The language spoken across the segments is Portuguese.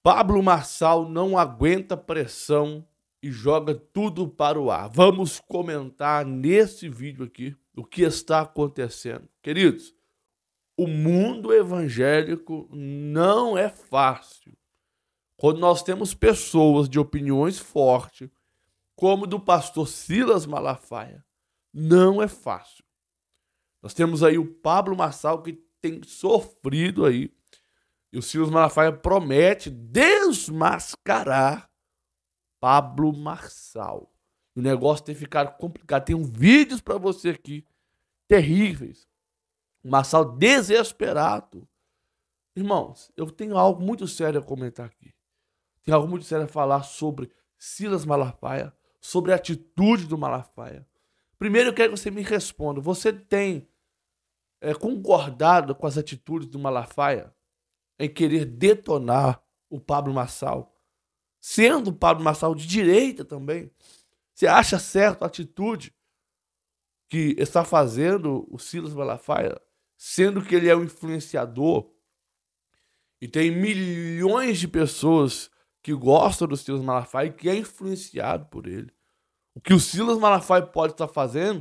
Pablo Marçal não aguenta pressão e joga tudo para o ar. Vamos comentar nesse vídeo aqui o que está acontecendo. Queridos, o mundo evangélico não é fácil. Quando nós temos pessoas de opiniões fortes, como do pastor Silas Malafaia, não é fácil. Nós temos aí o Pablo Marçal que tem sofrido aí. E o Silas Malafaia promete desmascarar Pablo Marçal. O negócio tem ficado complicado. Tem vídeos para você aqui terríveis. O Marçal desesperado. Irmãos, eu tenho algo muito sério a comentar aqui. Tenho algo muito sério a falar sobre Silas Malafaia, sobre a atitude do Malafaia. Primeiro eu quero que você me responda. Você tem concordado com as atitudes do Malafaia em querer detonar o Pablo Marçal? Sendo o Pablo Marçal de direita também, você acha certo a atitude que está fazendo o Silas Malafaia, sendo que ele é um influenciador e tem milhões de pessoas que gostam do Silas Malafaia e que é influenciado por ele? O que o Silas Malafaia pode estar fazendo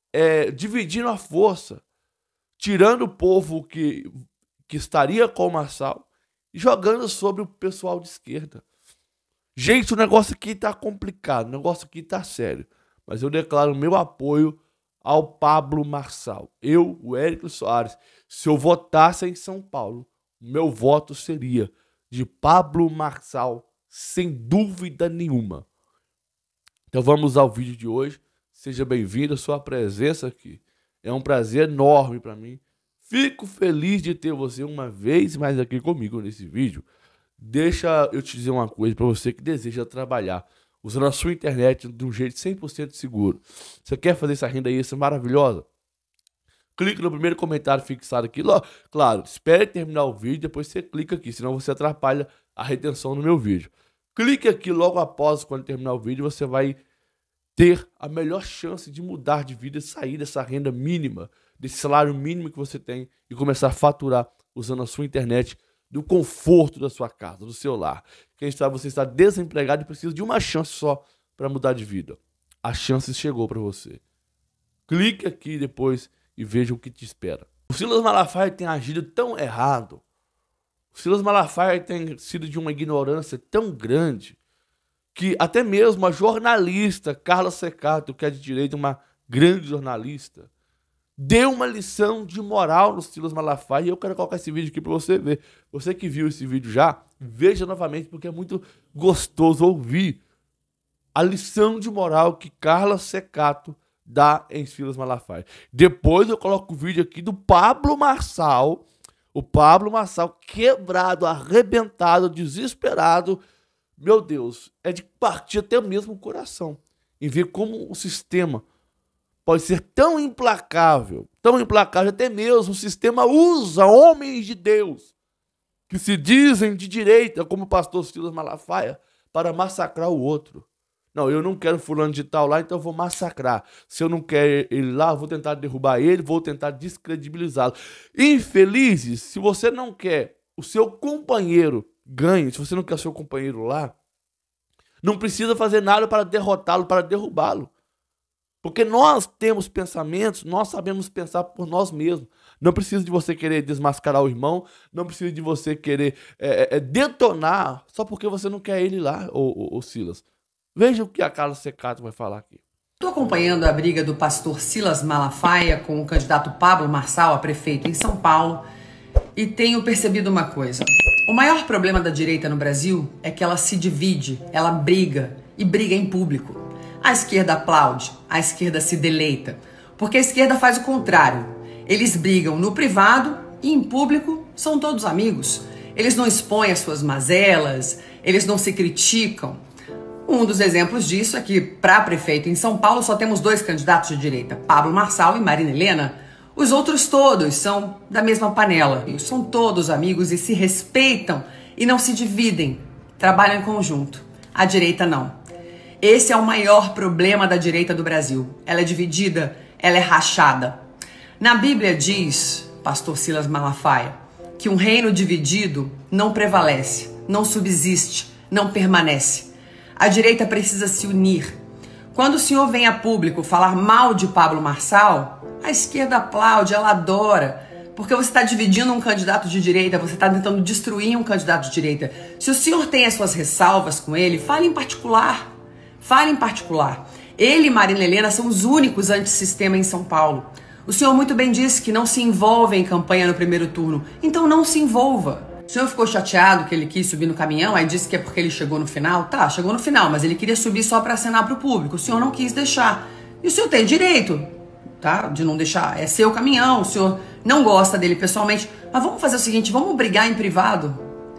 é dividindo a força, tirando o povo que estaria com o Marçal e jogando sobre o pessoal de esquerda. Gente, o negócio aqui tá complicado, o negócio aqui tá sério. Mas eu declaro meu apoio ao Pablo Marçal. Eu, o Érico Soares, se eu votasse em São Paulo, meu voto seria de Pablo Marçal, sem dúvida nenhuma. Então vamos ao vídeo de hoje. Seja bem-vindo, a sua presença aqui é um prazer enorme para mim. Fico feliz de ter você uma vez mais aqui comigo nesse vídeo. Deixa eu te dizer uma coisa para você que deseja trabalhar usando a sua internet de um jeito 100% seguro. Você quer fazer essa renda extra maravilhosa? Clique no primeiro comentário fixado aqui. Claro, espere terminar o vídeo, depois você clica aqui, senão você atrapalha a retenção no meu vídeo. Clique aqui logo após, quando terminar o vídeo, você vai ter a melhor chance de mudar de vida, sair dessa renda mínima, desse salário mínimo que você tem e começar a faturar usando a sua internet do conforto da sua casa, do seu lar. Quem sabe você está desempregado e precisa de uma chance só para mudar de vida. A chance chegou para você. Clique aqui depois e veja o que te espera. O Silas Malafaia tem agido tão errado. O Silas Malafaia tem sido de uma ignorância tão grande que até mesmo a jornalista Carla Secato, que é de direita, uma grande jornalista, deu uma lição de moral no Silas Malafaia. E eu quero colocar esse vídeo aqui para você ver. Você que viu esse vídeo já, veja novamente, porque é muito gostoso ouvir a lição de moral que Carla Secato dá em Silas Malafaia. Depois eu coloco o vídeo aqui do Pablo Marçal. O Pablo Marçal quebrado, arrebentado, desesperado. Meu Deus, é de partir até mesmo o coração em ver como o sistema pode ser tão implacável, até mesmo o sistema usa homens de Deus que se dizem de direita, como o pastor Silas Malafaia, para massacrar o outro. Não, eu não quero fulano de tal lá, então eu vou massacrar. Se eu não quero ele lá, eu vou tentar derrubar ele, vou tentar descredibilizá-lo. Infelizes, se você não quer o seu companheiro ganhe, se você não quer o seu companheiro lá, não precisa fazer nada para derrotá-lo, para derrubá-lo. Porque nós temos pensamentos, nós sabemos pensar por nós mesmos. Não precisa de você querer desmascarar o irmão, não precisa de você querer detonar só porque você não quer ele lá, o Silas. Veja o que a Carla Secato vai falar aqui. Estou acompanhando a briga do pastor Silas Malafaia com o candidato Pablo Marçal a prefeito em São Paulo e tenho percebido uma coisa. O maior problema da direita no Brasil é que ela se divide, ela briga e briga em público. A esquerda aplaude, a esquerda se deleita, porque a esquerda faz o contrário. Eles brigam no privado e em público são todos amigos. Eles não expõem as suas mazelas, eles não se criticam. Um dos exemplos disso é que, para prefeito em São Paulo, só temos 2 candidatos de direita, Pablo Marçal e Marina Helena. Os outros todos são da mesma panela. São todos amigos e se respeitam e não se dividem. Trabalham em conjunto. A direita não. Esse é o maior problema da direita do Brasil. Ela é dividida, ela é rachada. Na Bíblia diz, pastor Silas Malafaia, que um reino dividido não prevalece. não subsiste, não permanece. A direita precisa se unir. Quando o senhor vem a público falar mal de Pablo Marçal, a esquerda aplaude, ela adora, porque você está dividindo um candidato de direita, você está tentando destruir um candidato de direita. Se o senhor tem as suas ressalvas com ele, fale em particular. Fale em particular. Ele e Marina Helena são os únicos antissistema em São Paulo. O senhor muito bem disse que não se envolve em campanha no primeiro turno, então não se envolva. O senhor ficou chateado que ele quis subir no caminhão, aí disse que é porque ele chegou no final? Tá, chegou no final, mas ele queria subir só para acenar para o público. O senhor não quis deixar. E o senhor tem direito, tá, de não deixar. É seu caminhão, o senhor não gosta dele pessoalmente. Mas vamos fazer o seguinte, vamos brigar em privado.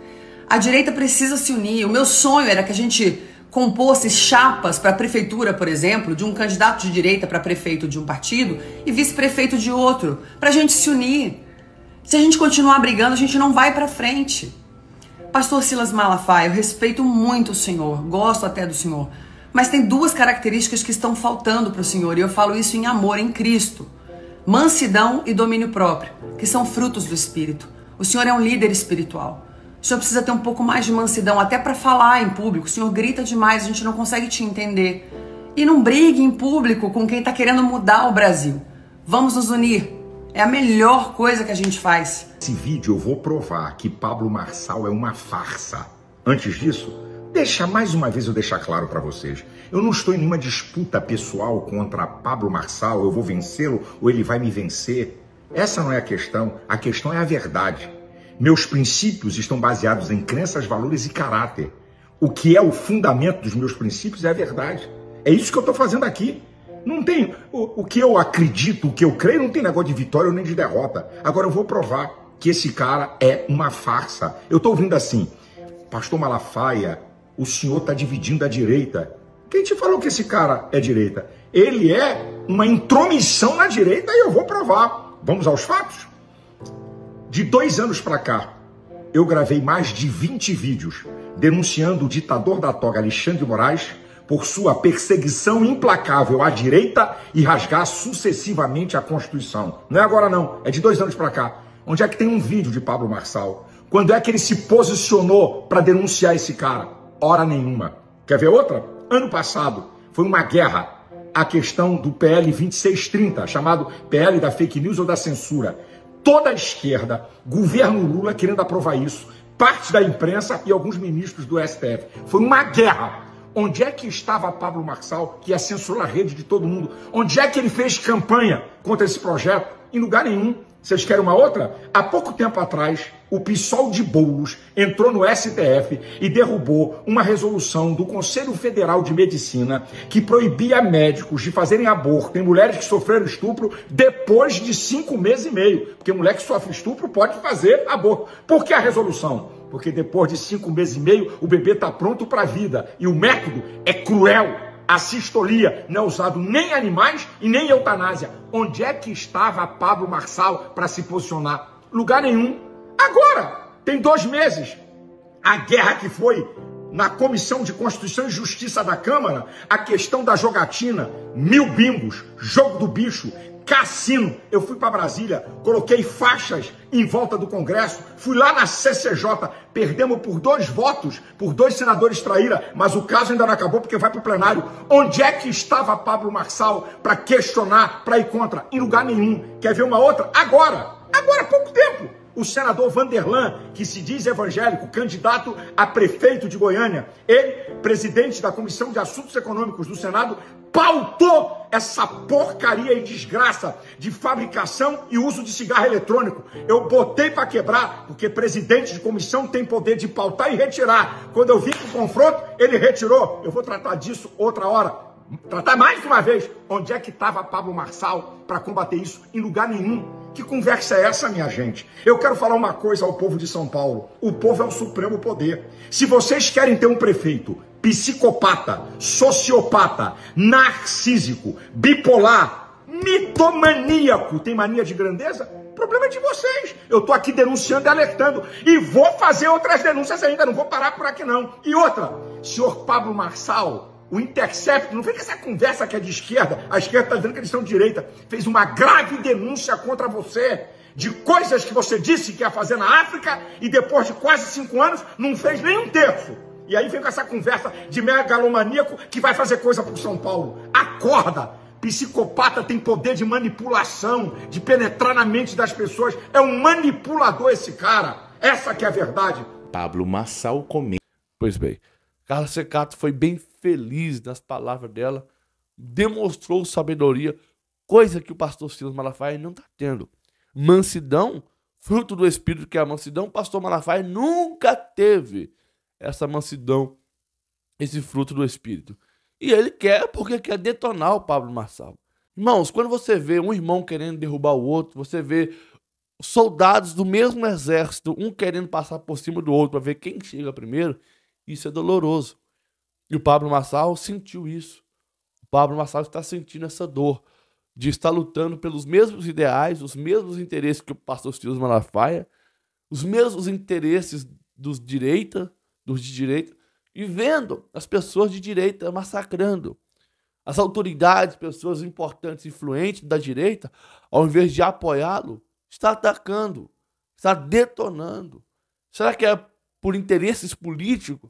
A direita precisa se unir. O meu sonho era que a gente compôs chapas para a prefeitura, por exemplo, de um candidato de direita para prefeito de um partido e vice-prefeito de outro, para a gente se unir. Se a gente continuar brigando, a gente não vai para frente. Pastor Silas Malafaia, eu respeito muito o senhor, gosto até do senhor, mas tem duas características que estão faltando para o senhor, e eu falo isso em amor, em Cristo: mansidão e domínio próprio, que são frutos do Espírito. O senhor é um líder espiritual. O senhor precisa ter um pouco mais de mansidão, até para falar em público. O senhor grita demais, a gente não consegue te entender. E não brigue em público com quem está querendo mudar o Brasil. Vamos nos unir. É a melhor coisa que a gente faz. Nesse vídeo eu vou provar que Pablo Marçal é uma farsa. Antes disso, deixa mais uma vez eu deixar claro para vocês. Eu não estou em nenhuma disputa pessoal contra Pablo Marçal, eu vou vencê-lo ou ele vai me vencer. Essa não é a questão é a verdade. Meus princípios estão baseados em crenças, valores e caráter. O que é o fundamento dos meus princípios é a verdade. É isso que eu estou fazendo aqui. Não tem o que eu acredito, o que eu creio, não tem negócio de vitória ou nem de derrota. Agora eu vou provar que esse cara é uma farsa. Eu estou ouvindo assim: Pastor Malafaia, o senhor está dividindo a direita. Quem te falou que esse cara é direita? Ele é uma intromissão na direita e eu vou provar. Vamos aos fatos? De 2 anos para cá, eu gravei mais de 20 vídeos denunciando o ditador da toga Alexandre de Moraes por sua perseguição implacável à direita e rasgar sucessivamente a Constituição. Não é agora não, é de 2 anos para cá. Onde é que tem um vídeo de Pablo Marçal? Quando é que ele se posicionou para denunciar esse cara? Hora nenhuma. Quer ver outra? Ano passado foi uma guerra, a questão do PL 2630, chamado PL da fake news ou da censura. Toda a esquerda, governo Lula querendo aprovar isso, parte da imprensa e alguns ministros do STF. Foi uma guerra. Onde é que estava Pablo Marçal, que ia censurar a rede de todo mundo? Onde é que ele fez campanha contra esse projeto? Em lugar nenhum. Vocês querem uma outra? Há pouco tempo atrás, o PSOL de Boulos entrou no STF e derrubou uma resolução do Conselho Federal de Medicina que proibia médicos de fazerem aborto em mulheres que sofreram estupro depois de 5 meses e meio. Porque mulher que sofre estupro pode fazer aborto. Por que a resolução? Porque depois de 5 meses e meio, o bebê está pronto para a vida. E o método é cruel. A sistolia não é usado nem em animais e nem em eutanásia. Onde é que estava Pablo Marçal para se posicionar? Lugar nenhum. Agora, tem 2 meses. A guerra que foi na Comissão de Constituição e Justiça da Câmara, a questão da jogatina, 1000 bimbos, jogo do bicho, cassino. Eu fui para Brasília, coloquei faixas em volta do Congresso, fui lá na CCJ, perdemos por 2 votos, por 2 senadores traíra, mas o caso ainda não acabou porque vai para o plenário. Onde é que estava Pablo Marçal para questionar, para ir contra? Em lugar nenhum. Quer ver uma outra? Agora, há pouco tempo. O senador Vanderlan, que se diz evangélico, candidato a prefeito de Goiânia, ele, presidente da Comissão de Assuntos Econômicos do Senado, pautou essa porcaria e desgraça de fabricação e uso de cigarro eletrônico. Eu botei para quebrar, porque presidente de comissão tem poder de pautar e retirar. Quando eu vim para o confronto, ele retirou. Eu vou tratar disso outra hora. Tratar mais uma vez. Onde é que estava Pablo Marçal para combater isso? Em lugar nenhum. Que conversa é essa, minha gente? Eu quero falar uma coisa ao povo de São Paulo. O povo é o supremo poder. Se vocês querem ter um prefeito psicopata, sociopata, narcísico, bipolar, mitomaníaco, tem mania de grandeza? O problema é de vocês. Eu estou aqui denunciando e alertando. E vou fazer outras denúncias ainda. Não vou parar por aqui, não. E outra, senhor Pablo Marçal, o Intercept, não vem com essa conversa que é de esquerda, a esquerda está dizendo que eles são de direita, fez uma grave denúncia contra você. de coisas que você disse que ia fazer na África e depois de quase 5 anos não fez nem um terço. E aí vem com essa conversa de megalomaníaco que vai fazer coisa pro São Paulo. Acorda! Psicopata tem poder de manipulação, de penetrar na mente das pessoas. É um manipulador esse cara. Essa que é a verdade. Pablo Marçal comenta. Pois bem, Carla Ceccato foi bem feliz nas palavras dela, demonstrou sabedoria, coisa que o pastor Silas Malafaia não está tendo. Mansidão, fruto do Espírito que é a mansidão, o pastor Malafaia nunca teve essa mansidão, esse fruto do Espírito. E ele quer porque quer detonar o Pablo Marçal. Irmãos, quando você vê um irmão querendo derrubar o outro, você vê soldados do mesmo exército, um querendo passar por cima do outro para ver quem chega primeiro, isso é doloroso. E o Pablo Marçal sentiu isso. O Pablo Marçal está sentindo essa dor de estar lutando pelos mesmos ideais, os mesmos interesses que o pastor Silas Malafaia, os mesmos interesses dos de direita, e vendo as pessoas de direita massacrando. As autoridades, pessoas importantes, influentes da direita, ao invés de apoiá-lo, está atacando, está detonando. Será que é por interesses políticos?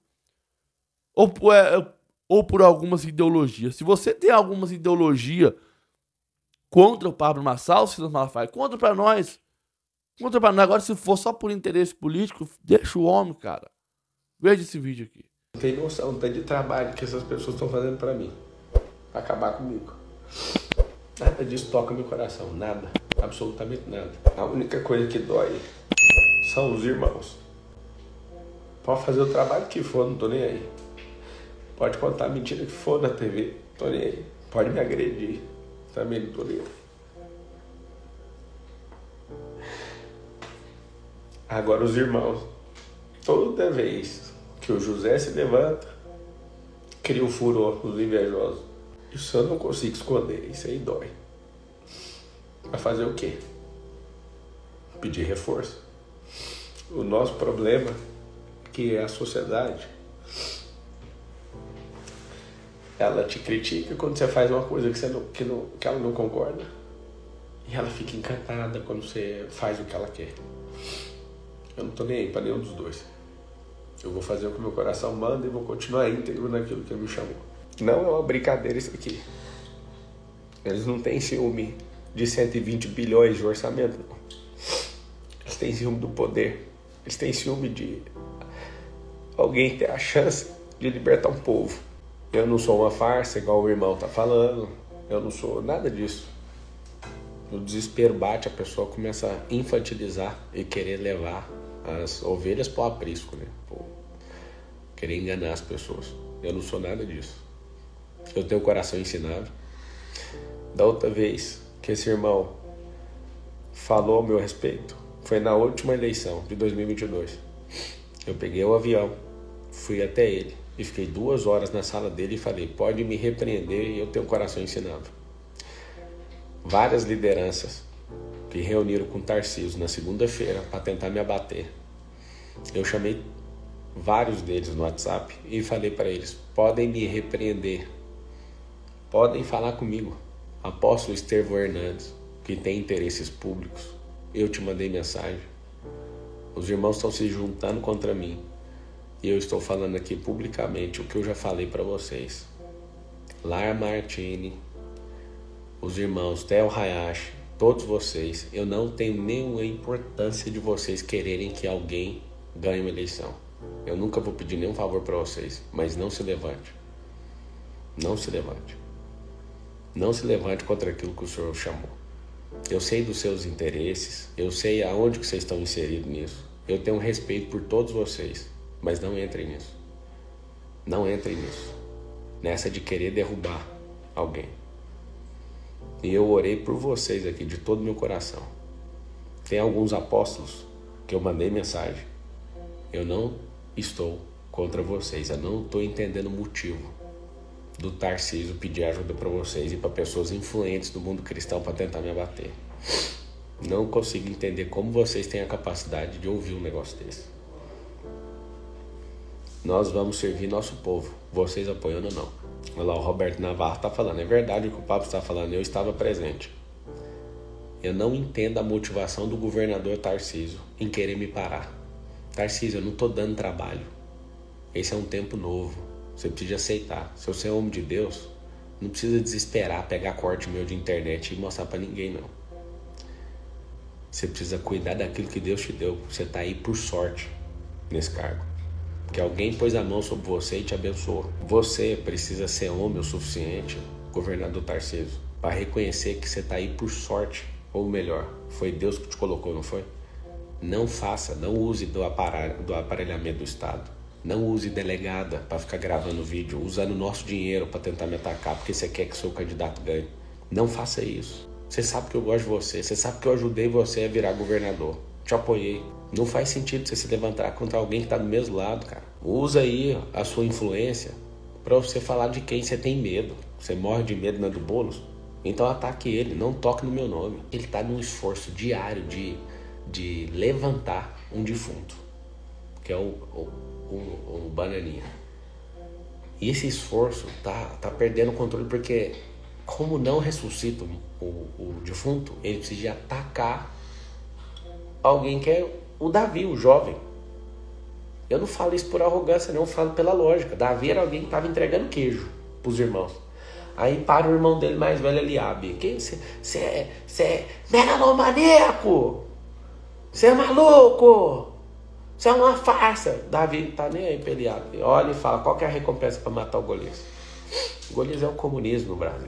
Ou por algumas ideologias? Se você tem algumas ideologias contra o Pablo Marçal, Silas Malafaia, contra para nós. Agora, se for só por interesse político, deixa o homem, cara. Veja esse vídeo aqui. Não tem noção do tanto de trabalho que essas pessoas estão fazendo pra mim. Pra acabar comigo. Nada disso toca meu coração. Nada. Absolutamente nada. A única coisa que dói são os irmãos. Pode fazer o trabalho que for, não tô nem aí. Pode contar a mentira que for na TV, tô nem aí. Pode me agredir, também não tô nem aí. Agora os irmãos, toda vez que o José se levanta, cria um furor nos invejosos. Isso eu não consigo esconder, isso aí dói. Vai fazer o quê? Pedir reforço. O nosso problema, que é a sociedade, ela te critica quando você faz uma coisa que ela não concorda. E ela fica encantada quando você faz o que ela quer. Eu não tô nem aí pra nenhum dos dois. Eu vou fazer o que meu coração manda e vou continuar íntegro naquilo que ele me chamou. Não é uma brincadeira isso aqui. Eles não têm ciúme de 120 bilhões de orçamento, não. Eles têm ciúme do poder. Eles têm ciúme de alguém ter a chance de libertar um povo. Eu não sou uma farsa, igual o irmão tá falando. Eu não sou nada disso. O desespero bate, a pessoa começa a infantilizar e querer levar as ovelhas para o aprisco, né? Querer enganar as pessoas. Eu não sou nada disso. Eu tenho o coração ensinável. Da outra vez que esse irmão falou ao meu respeito, foi na última eleição de 2022. Eu peguei o avião, fui até ele e fiquei 2 horas na sala dele e falei: pode me repreender e eu tenho um coração ensinável. Várias lideranças que reuniram com Tarcísio na segunda-feira para tentar me abater. Eu chamei vários deles no WhatsApp e falei para eles: podem me repreender, podem falar comigo. Apóstolo Estevão Hernandes, que tem interesses públicos, eu te mandei mensagem. Os irmãos estão se juntando contra mim e eu estou falando aqui publicamente o que eu já falei para vocês. Lar Martini, os irmãos Theo Hayashi, todos vocês, eu não tenho nenhuma importância de vocês quererem que alguém ganhe uma eleição. Eu nunca vou pedir nenhum favor para vocês, mas não se levante. Não se levante. Não se levante contra aquilo que o Senhor chamou. Eu sei dos seus interesses, eu sei aonde que vocês estão inseridos nisso. Eu tenho respeito por todos vocês, mas não entrem nisso. Não entrem nisso. Nessa de querer derrubar alguém. E eu orei por vocês aqui de todo o meu coração. Tem alguns apóstolos que eu mandei mensagem. Eu não estou contra vocês. Eu não estou entendendo o motivo do Tarcísio pedir ajuda para vocês e para pessoas influentes do mundo cristão para tentar me abater. Não consigo entender como vocês têm a capacidade de ouvir um negócio desse. Nós vamos servir nosso povo, vocês apoiando ou não. Olha lá, o Roberto Navarro está falando, é verdade o que o Pablo está falando, eu estava presente. Eu não entendo a motivação do governador Tarcísio em querer me parar. Tarcísio, eu não tô dando trabalho. Esse é um tempo novo. Você precisa aceitar. Se você é homem de Deus, não precisa desesperar, pegar corte meu de internet e mostrar pra ninguém, não. Você precisa cuidar daquilo que Deus te deu. Você tá aí por sorte nesse cargo. Porque alguém pôs a mão sobre você e te abençoou. Você precisa ser homem o suficiente, governador Tarcísio, para reconhecer que você tá aí por sorte. Ou melhor, foi Deus que te colocou, não foi? Não faça, não use do aparelhamento do Estado. Não use delegada para ficar gravando vídeo, usando o nosso dinheiro para tentar me atacar, porque você quer que seu candidato ganhe. Não faça isso. Você sabe que eu gosto de você, você sabe que eu ajudei você a virar governador. Te apoiei. Não faz sentido você se levantar contra alguém que está do mesmo lado, cara. Usa aí a sua influência para você falar de quem você tem medo. Você morre de medo, não é do Boulos? Então ataque ele, não toque no meu nome. Ele está num esforço diário de levantar um defunto, que é o Bananinha. E esse esforço tá perdendo o controle, porque como não ressuscita o defunto, ele precisa atacar alguém que é o Davi, o jovem. Eu não falo isso por arrogância, não, eu falo pela lógica. Davi era alguém que estava entregando queijo pros irmãos. Aí para o irmão dele mais velho, Eliabe. Quem você é megalomaníaco? Você é maluco? Você é uma farsa. Davi não tá nem aí pra Eliabe. Olha e fala, qual que é a recompensa para matar o Golias? Golias é o comunismo no Brasil.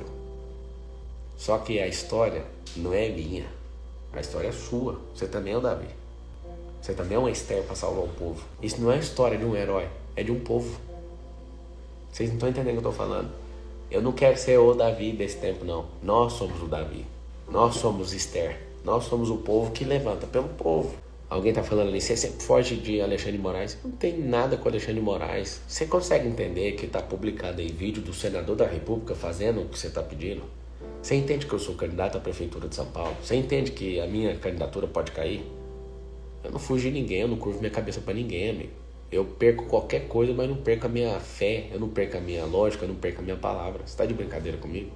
Só que a história não é minha. A história é sua. Você também é o Davi. Você também é uma Esther para salvar o povo. Isso não é a história de um herói, é de um povo. Vocês não estão entendendo o que eu tô falando? Eu não quero ser o Davi desse tempo, não. Nós somos o Davi. Nós somos Esther. Nós somos o povo que levanta pelo povo. Alguém tá falando ali, você sempre foge de Alexandre de Moraes. Não tem nada com Alexandre de Moraes. Você consegue entender que tá publicado aí vídeo do senador da República fazendo o que você tá pedindo? Você entende que eu sou candidato à prefeitura de São Paulo? Você entende que a minha candidatura pode cair? Eu não fugi de ninguém, eu não curvo minha cabeça pra ninguém, amigo. Eu perco qualquer coisa, mas não perco a minha fé, eu não perco a minha lógica, eu não perco a minha palavra. Você tá de brincadeira comigo?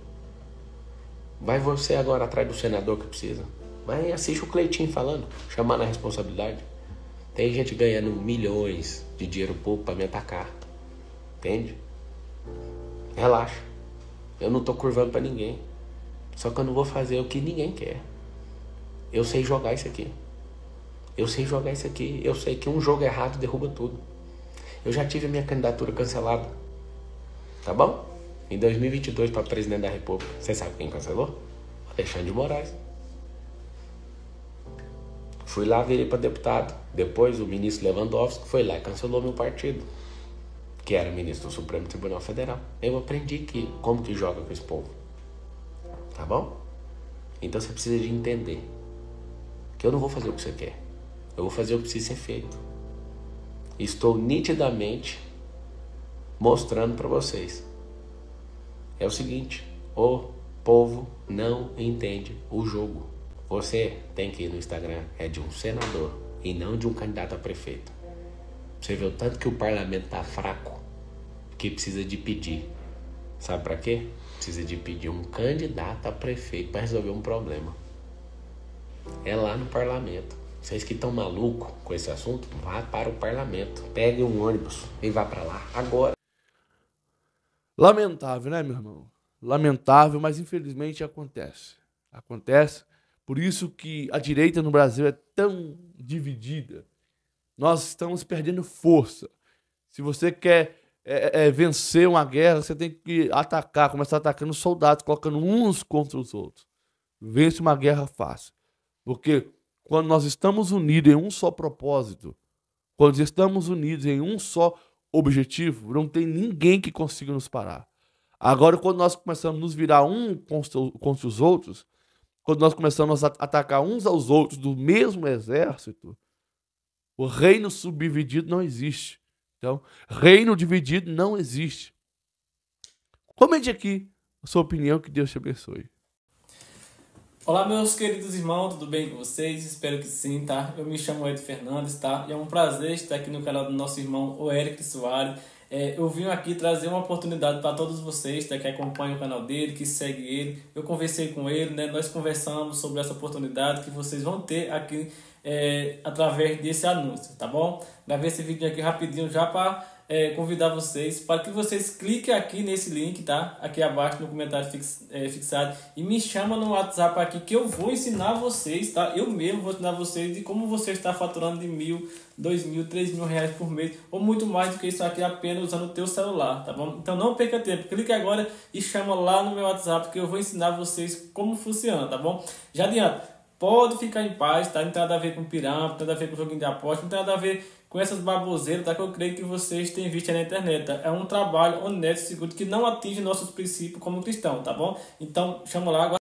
Vai você agora atrás do senador que precisa. Vai assiste o Cleitinho falando, chamando a responsabilidade. Tem gente ganhando milhões de dinheiro público pra me atacar. Entende? Relaxa. Eu não tô curvando pra ninguém. Só que eu não vou fazer o que ninguém quer. Eu sei jogar isso aqui. Eu sei jogar isso aqui. Eu sei que um jogo errado derruba tudo. Eu já tive a minha candidatura cancelada. Tá bom? Em 2022 para presidente da República. Você sabe quem cancelou? Alexandre de Moraes. Fui lá, virei para deputado. Depois o ministro Lewandowski foi lá e cancelou meu partido, que era ministro do Supremo Tribunal Federal. Eu aprendi como que joga com esse povo. Tá bom? Então você precisa de entender que eu não vou fazer o que você quer. Eu vou fazer o que precisa ser feito. Estou nitidamente mostrando para vocês. É o seguinte, o povo não entende o jogo. Você tem que ir no Instagram, é de um senador e não de um candidato a prefeito. Você vê o tanto que o parlamento tá fraco, que precisa de pedir. Sabe para quê? Precisa de pedir um candidato a prefeito para resolver um problema. É lá no parlamento. Vocês que estão malucos com esse assunto, vá para o parlamento. Pegue um ônibus e vá para lá agora. Lamentável, né, meu irmão? Lamentável, mas infelizmente acontece. Acontece. Por isso que a direita no Brasil é tão dividida. Nós estamos perdendo força. Se você quer vencer uma guerra, você tem que atacar, começar atacando os soldados, colocando uns contra os outros. Vence uma guerra fácil. Porque quando nós estamos unidos em um só propósito, quando estamos unidos em um só objetivo, não tem ninguém que consiga nos parar. Agora, quando nós começamos a nos virar um contra os outros, quando nós começamos a atacar uns aos outros do mesmo exército, o reino subdividido não existe. Então, reino dividido não existe. Comente aqui a sua opinião, que Deus te abençoe. Olá, meus queridos irmãos, tudo bem com vocês? Espero que sim, tá? Eu me chamo Ed Fernandes, tá? E é um prazer estar aqui no canal do nosso irmão, o Eric Soares. Eu vim aqui trazer uma oportunidade para todos vocês, tá, que acompanham o canal dele, que segue ele. Eu conversei com ele, né? Nós conversamos sobre essa oportunidade que vocês vão ter aqui através desse anúncio, tá bom? Gravei esse vídeo aqui rapidinho já para convidar vocês para que vocês cliquem aqui nesse link, tá? Aqui abaixo no comentário fixado, e me chama no WhatsApp aqui que eu vou ensinar vocês, tá? Eu mesmo vou ensinar vocês de como você está faturando de 1.000, 2.000, 3.000 reais por mês, ou muito mais do que isso aqui apenas usando o teu celular, tá bom? Então não perca tempo, clique agora e chama lá no meu WhatsApp que eu vou ensinar vocês como funciona, tá bom? Já adianto, pode ficar em paz, tá? Não tem nada a ver com pirâmide, não tem nada a ver com joguinho de aposta, não tem nada a ver com essas baboseiras, tá? Que eu creio que vocês têm visto aí na internet, tá? É um trabalho honesto e seguro que não atinge nossos princípios como cristão, tá bom? Então chama lá.